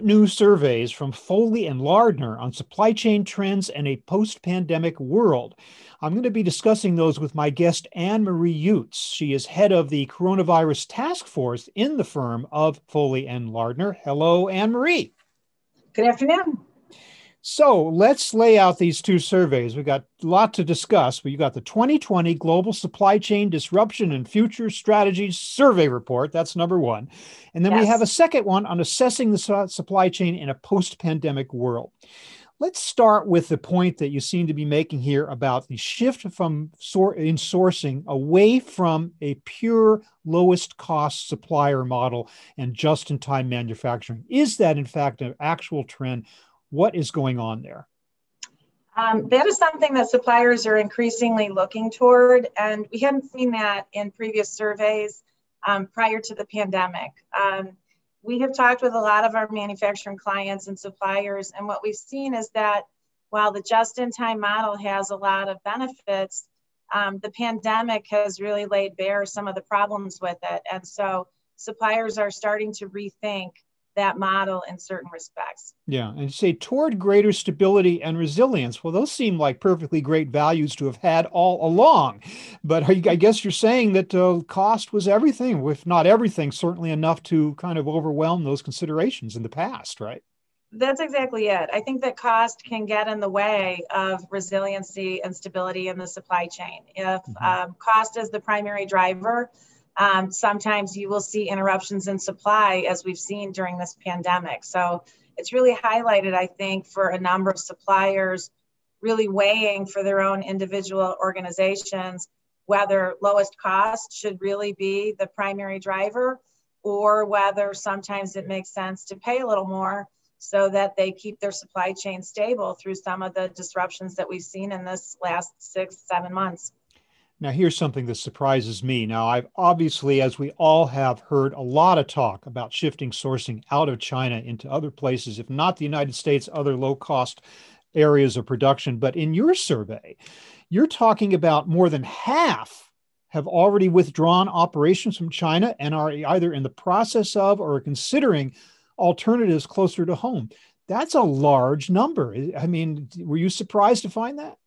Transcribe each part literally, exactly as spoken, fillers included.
new surveys from Foley and Lardner on supply chain trends and a post-pandemic world. I'm going to be discussing those with my guest, Anne Marie Utz. She is head of the coronavirus task force in the firm of Foley and Lardner. Hello, Anne Marie. Good afternoon. So let's lay out these two surveys. We've got a lot to discuss. We've got the twenty twenty Global Supply Chain Disruption and Future Strategies Survey Report. That's number one. And then yes. we have a second one on assessing the supply chain in a post-pandemic world. Let's start with the point that you seem to be making here about the shift from sor- in sourcing away from a pure lowest cost supplier model and just-in-time manufacturing. Is that, in fact, an actual trend? What is going on there? Um, that is something that suppliers are increasingly looking toward, and we hadn't seen that in previous surveys um, prior to the pandemic. Um, we have talked with a lot of our manufacturing clients and suppliers, and what we've seen is that while the just-in-time model has a lot of benefits, um, the pandemic has really laid bare some of the problems with it, and so suppliers are starting to rethink that model in certain respects. Yeah, and you say toward greater stability and resilience. Well, those seem like perfectly great values to have had all along. But I guess you're saying that uh, cost was everything, if not everything, certainly enough to kind of overwhelm those considerations in the past, right? That's exactly it. I think that cost can get in the way of resiliency and stability in the supply chain. If mm-hmm. um, cost is the primary driver, Um, sometimes you will see interruptions in supply, as we've seen during this pandemic. So it's really highlighted, I think, for a number of suppliers really weighing for their own individual organizations whether lowest cost should really be the primary driver, or whether sometimes it makes sense to pay a little more so that they keep their supply chain stable through some of the disruptions that we've seen in this last six, seven months. Now, here's something that surprises me. Now, I've obviously, as we all have, heard a lot of talk about shifting sourcing out of China into other places, if not the United States, other low-cost areas of production. But in your survey, you're talking about more than half have already withdrawn operations from China and are either in the process of or are considering alternatives closer to home. That's a large number. I mean, were you surprised to find that?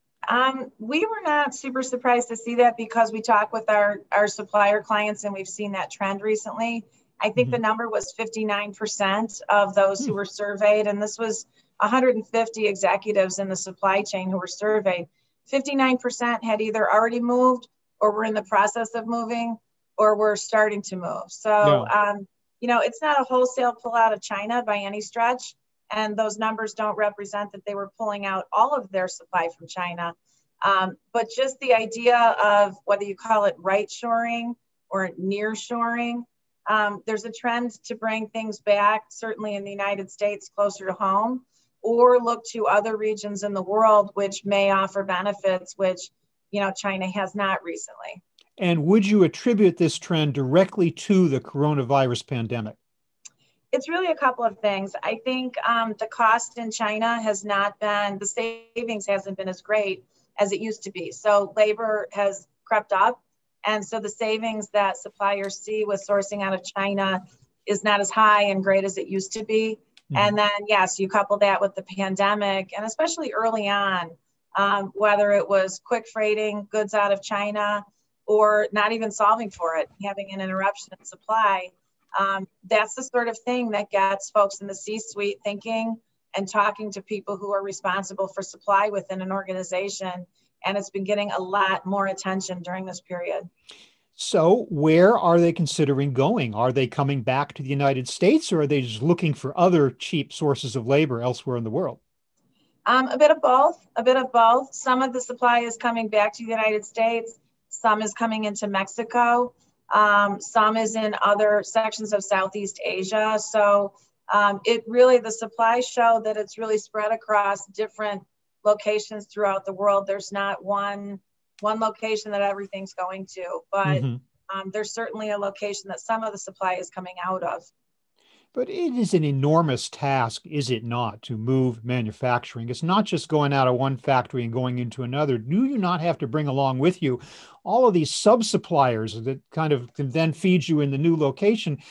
Um, we were not super surprised to see that because we talk with our, our supplier clients and we've seen that trend recently. I think mm-hmm. the number was fifty-nine percent of those mm-hmm. who were surveyed, and this was one hundred fifty executives in the supply chain who were surveyed. fifty-nine percent had either already moved or were in the process of moving or were starting to move. So, no. um, you know, it's not a wholesale pull out of China by any stretch. And those numbers don't represent that they were pulling out all of their supply from China. Um, but just the idea of whether you call it right shoring or near shoring, um, there's a trend to bring things back, certainly in the United States, closer to home, or look to other regions in the world which may offer benefits, which, you know, China has not recently. And would you attribute this trend directly to the coronavirus pandemic? It's really a couple of things. I think um, the cost in China has not been, the savings hasn't been as great as it used to be. So labor has crept up. And so the savings that suppliers see with sourcing out of China is not as high and great as it used to be. Mm-hmm. And then, yes, you couple that with the pandemic, and especially early on, um, whether it was quick freighting goods out of China or not even solving for it, having an interruption in supply. Um, that's the sort of thing that gets folks in the C-suite thinking and talking to people who are responsible for supply within an organization. And it's been getting a lot more attention during this period. So where are they considering going? Are they coming back to the United States, or are they just looking for other cheap sources of labor elsewhere in the world? Um, a bit of both, a bit of both. Some of the supply is coming back to the United States. Some is coming into Mexico. Um, some is in other sections of Southeast Asia. So um, it really, the supplies show that it's really spread across different locations throughout the world. There's not one, one location that everything's going to, but mm-hmm. um, there's certainly a location that some of the supply is coming out of. But it is an enormous task, is it not, to move manufacturing? It's not just going out of one factory and going into another. Do you not have to bring along with you all of these sub-suppliers that kind of can then feed you in the new location?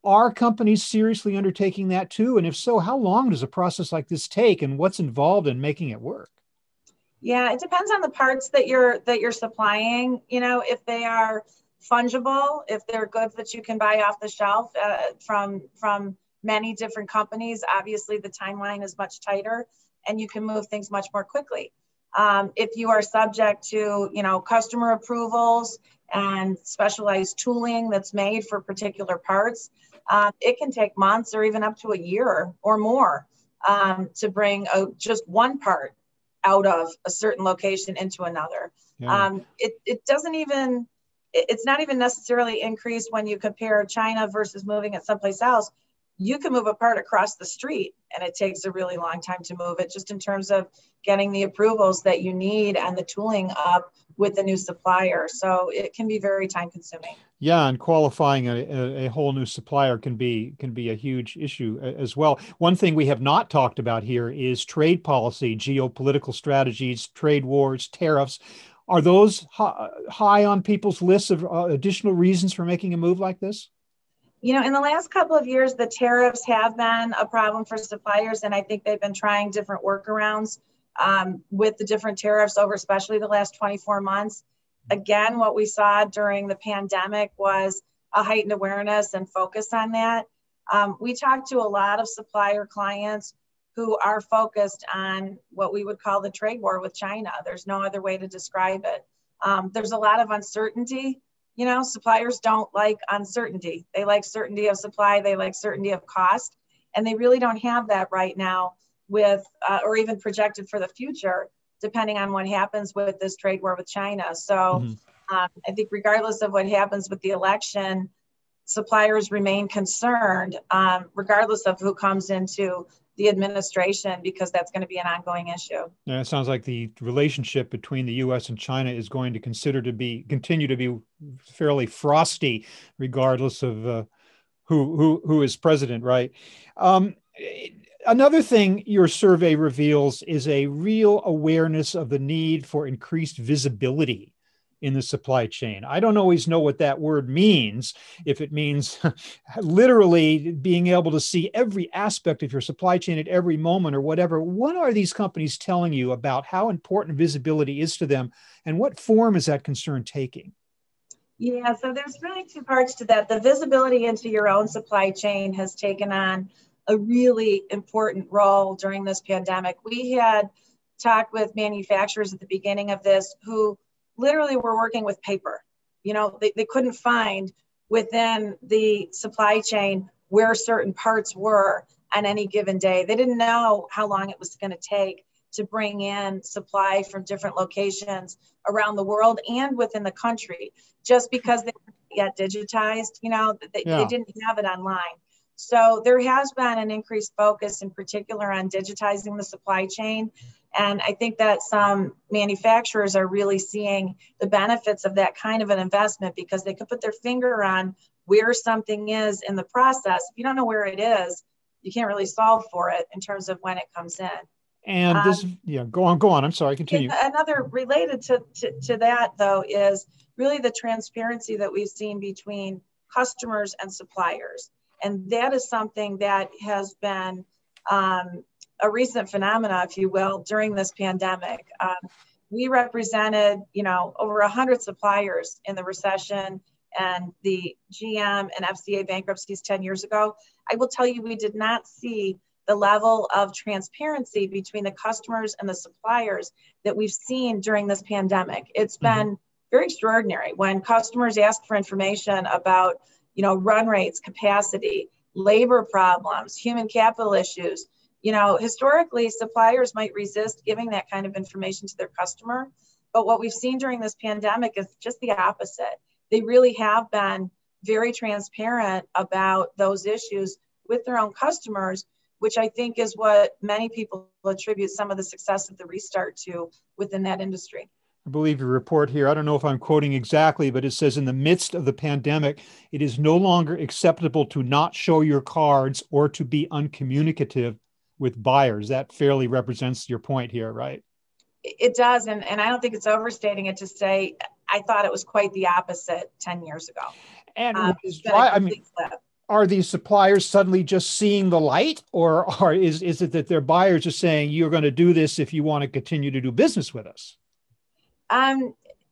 Are companies seriously undertaking that too? And if so, how long does a process like this take, and what's involved in making it work? Yeah, it depends on the parts that you're that you're supplying. You know, if they are fungible, if they're goods that you can buy off the shelf uh, from from many different companies, obviously the timeline is much tighter and you can move things much more quickly. Um, if you are subject to, you know, customer approvals and specialized tooling that's made for particular parts, uh, it can take months or even up to a year or more um, to bring a, just one part out of a certain location into another. Yeah. Um, it, it doesn't even, it, it's not even necessarily increased when you compare China versus moving it someplace else. You can move a part across the street and it takes a really long time to move it, just in terms of getting the approvals that you need and the tooling up with the new supplier. So it can be very time consuming. Yeah, and qualifying a, a, a whole new supplier can be can be a huge issue as well. One thing we have not talked about here is trade policy, geopolitical strategies, trade wars, tariffs. Are those high on people's lists of uh, additional reasons for making a move like this? You know, in the last couple of years, the tariffs have been a problem for suppliers, and I think they've been trying different workarounds um, with the different tariffs over, especially the last twenty-four months. Again, what we saw during the pandemic was a heightened awareness and focus on that. Um, we talked to a lot of supplier clients who are focused on what we would call the trade war with China. There's no other way to describe it. Um, there's a lot of uncertainty. You know, suppliers don't like uncertainty. They like certainty of supply. They like certainty of cost. And they really don't have that right now with, uh, or even projected for the future, depending on what happens with this trade war with China. So mm-hmm. um, I think regardless of what happens with the election, suppliers remain concerned, um, regardless of who comes into the administration, because that's going to be an ongoing issue. Yeah, it sounds like the relationship between the U S and China is going to consider to be continue to be fairly frosty, regardless of uh, who who who is president, right? Um, another thing your survey reveals is a real awareness of the need for increased visibility in the supply chain. I don't always know what that word means, if it means literally being able to see every aspect of your supply chain at every moment or whatever. What are these companies telling you about how important visibility is to them, and what form is that concern taking? Yeah, so there's really two parts to that. The visibility into your own supply chain has taken on a really important role during this pandemic. We had talked with manufacturers at the beginning of this who literally were working with paper. You know, they, they couldn't find within the supply chain where certain parts were on any given day. They didn't know how long it was going to take to bring in supply from different locations around the world and within the country, just because they weren't yet digitized, you know, they, yeah. they didn't have it online. So there has been an increased focus in particular on digitizing the supply chain. And I think that some manufacturers are really seeing the benefits of that kind of an investment, because they can put their finger on where something is in the process. If you don't know where it is, you can't really solve for it in terms of when it comes in. And this, um, yeah, go on, go on. I'm sorry, continue. Another related to, to, to that, though, is really the transparency that we've seen between customers and suppliers. And that is something that has been um, a recent phenomena, if you will, during this pandemic. Um, we represented, you know, over one hundred suppliers in the recession and the G M and F C A bankruptcies ten years ago. I will tell you, we did not see the level of transparency between the customers and the suppliers that we've seen during this pandemic. It's mm-hmm. been very extraordinary when customers ask for information about, you know, run rates, capacity, labor problems, human capital issues. You know, historically, suppliers might resist giving that kind of information to their customer. But what we've seen during this pandemic is just the opposite. They really have been very transparent about those issues with their own customers, which I think is what many people attribute some of the success of the restart to within that industry. I believe your report here, I don't know if I'm quoting exactly, but it says, in the midst of the pandemic, it is no longer acceptable to not show your cards or to be uncommunicative with buyers. That fairly represents your point here, right? It does. And, and I don't think it's overstating it to say, I thought it was quite the opposite ten years ago. And um, why, I mean, flip. are these suppliers suddenly just seeing the light, or are, is, is it that their buyers are saying, you're going to do this if you want to continue to do business with us? Um,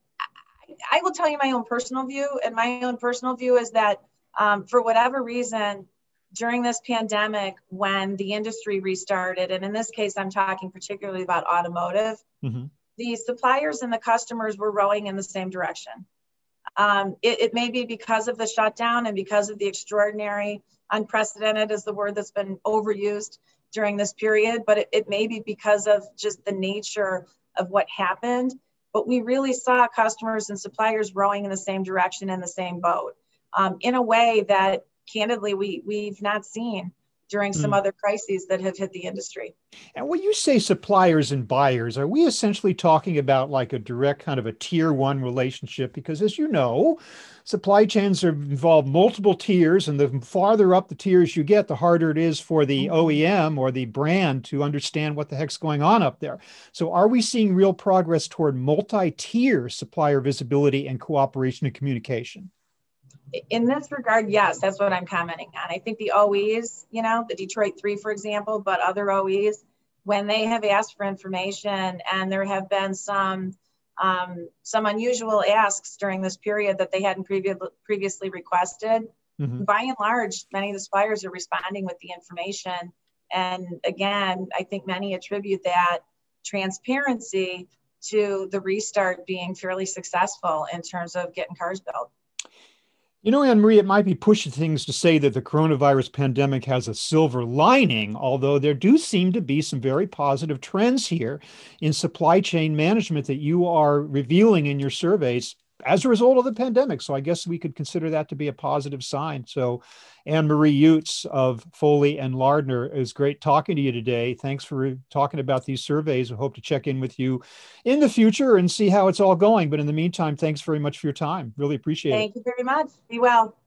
I will tell you my own personal view, and my own personal view is that um, for whatever reason, during this pandemic, when the industry restarted, and in this case, I'm talking particularly about automotive, mm-hmm. the suppliers and the customers were rowing in the same direction. Um, it, it may be because of the shutdown and because of the extraordinary, unprecedented is the word that's been overused during this period, but it, it may be because of just the nature of what happened. But we really saw customers and suppliers rowing in the same direction in the same boat um, in a way that candidly we, we've not seen during some mm. other crises that have hit the industry. And when you say suppliers and buyers, are we essentially talking about like a direct kind of a tier one relationship? Because as you know, supply chains are involve multiple tiers, and the farther up the tiers you get, the harder it is for the mm-hmm. O E M or the brand to understand what the heck's going on up there. So are we seeing real progress toward multi-tier supplier visibility and cooperation and communication? In this regard, yes, that's what I'm commenting on. I think the O Es, you know, the Detroit Three, for example, but other O Es, when they have asked for information and there have been some um, some unusual asks during this period that they hadn't previ- previously requested, mm-hmm. by and large, many of the suppliers are responding with the information. And again, I think many attribute that transparency to the restart being fairly successful in terms of getting cars built. You know, Anne Marie, it might be pushing things to say that the coronavirus pandemic has a silver lining, although there do seem to be some very positive trends here in supply chain management that you are revealing in your surveys as a result of the pandemic. So I guess we could consider that to be a positive sign. So Anne Marie Utz of Foley and Lardner, is great talking to you today. Thanks for talking about these surveys. I hope to check in with you in the future and see how it's all going. But in the meantime, thanks very much for your time. Really appreciate it. Thank you very much. Be well.